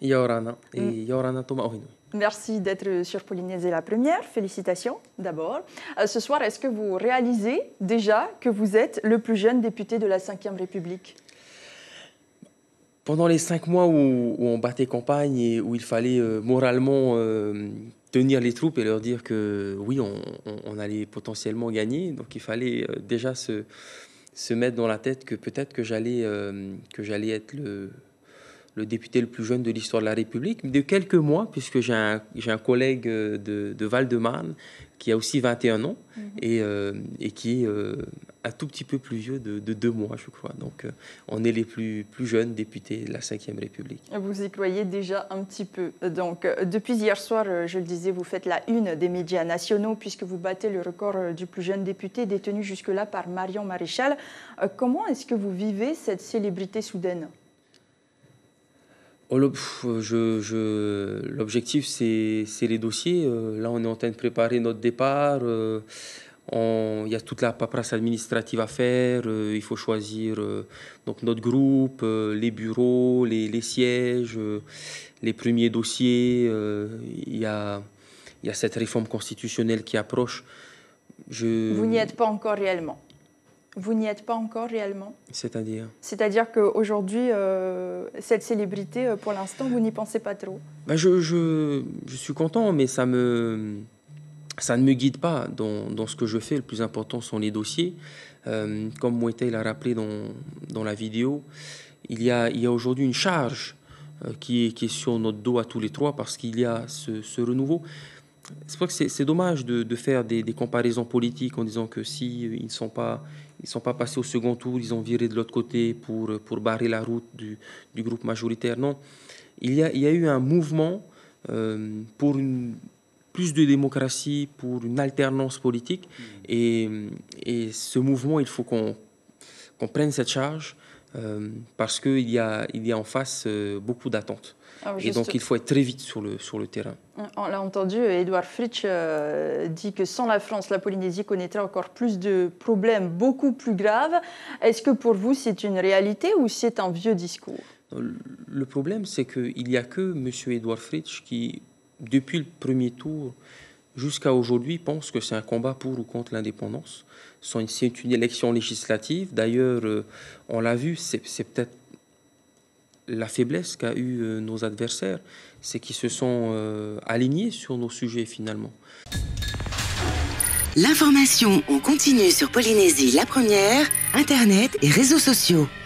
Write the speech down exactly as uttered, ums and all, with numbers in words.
Yorana et Yorana Tomaohino. Merci d'être sur Polynésie la première. Félicitations d'abord. Euh, ce soir, est-ce que vous réalisez déjà que vous êtes le plus jeune député de la cinquième République? Pendant les cinq mois où, où on battait campagne et où il fallait euh, moralement euh, tenir les troupes et leur dire que oui, on, on, on allait potentiellement gagner, donc il fallait euh, déjà se, se mettre dans la tête que peut-être que j'allais euh, que j'allais être le, le député le plus jeune de l'histoire de la République, de quelques mois, puisque j'ai un, j'ai un collègue de, de Val-de-Marne qui a aussi vingt et un ans mmh. et, euh, et qui est euh, un tout petit peu plus vieux de, de deux mois, je crois. Donc, euh, on est les plus, plus jeunes députés de la cinquième République. Vous y croyez déjà un petit peu. Donc, euh, depuis hier soir, euh, je le disais, vous faites la une des médias nationaux puisque vous battez le record euh, du plus jeune député détenu jusque-là par Marion Maréchal. Euh, comment est-ce que vous vivez cette célébrité soudaine ? Oh, je, je, l'objectif, c'est les dossiers. Euh, là, on est en train de préparer notre départ. Euh, on, il y a toute la paperasse administrative à faire. Euh, il faut choisir euh, donc notre groupe, euh, les bureaux, les, les sièges, euh, les premiers dossiers. Euh, il y a, il y a cette réforme constitutionnelle qui approche. Je... Vous n'y êtes pas encore réellement? Vous n'y êtes pas encore réellement? C'est-à-dire? C'est-à-dire qu'aujourd'hui, euh, cette célébrité, euh, pour l'instant, vous n'y pensez pas trop? Ben je, je, je suis content, mais ça, me, ça ne me guide pas dans, dans ce que je fais. Le plus important sont les dossiers. Euh, comme Moïta l'a rappelé dans, dans la vidéo, il y a, il y a aujourd'hui une charge euh, qui, est, qui est sur notre dos à tous les trois parce qu'il y a ce, ce renouveau. C'est pour que c'est dommage de, de faire des, des comparaisons politiques en disant que si ils ne sont pas... Ils ne sont pas passés au second tour, ils ont viré de l'autre côté pour, pour barrer la route du, du groupe majoritaire. Non, il y a, il y a eu un mouvement euh, pour une, plus de démocratie, pour une alternance politique. Mmh. Et, et ce mouvement, il faut qu'on qu'on prenne cette charge euh, parce qu'il y a, il y a en face euh, beaucoup d'attentes. Ah, et donc, il faut être très vite sur le, sur le terrain. On l'a entendu, Édouard Fritsch euh, dit que sans la France, la Polynésie connaîtrait encore plus de problèmes beaucoup plus graves. Est-ce que pour vous, c'est une réalité ou c'est un vieux discours? Le problème, c'est qu'il n'y a que M. Édouard Fritsch qui, depuis le premier tour jusqu'à aujourd'hui, pense que c'est un combat pour ou contre l'indépendance. C'est une élection législative. D'ailleurs, euh, on l'a vu, c'est peut-être la faiblesse qu'a eu euh, nos adversaires, c'est qu'ils se sont euh, alignés sur nos sujets finalement. L'information en continu sur Polynésie la première, Internet et réseaux sociaux.